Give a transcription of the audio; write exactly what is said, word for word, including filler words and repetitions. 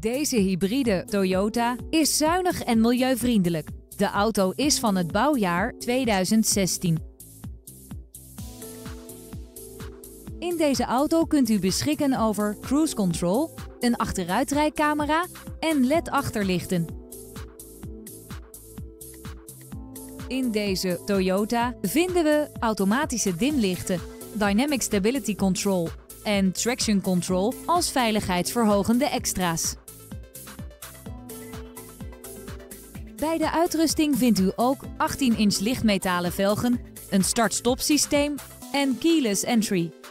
Deze hybride Toyota is zuinig en milieuvriendelijk. De auto is van het bouwjaar tweeduizend zestien. In deze auto kunt u beschikken over cruise control, een achteruitrijcamera en L E D-achterlichten. In deze Toyota vinden we automatische dimlichten, Dynamic Stability Control en Traction Control als veiligheidsverhogende extra's. Bij de uitrusting vindt u ook achttien inch lichtmetalen velgen, een start-stop systeem en keyless entry.